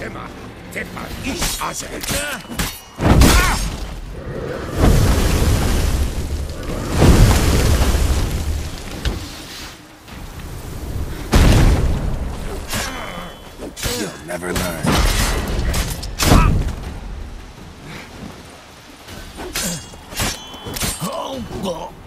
Shema, Tepa, Ish, Azel. You'll never learn. Oh,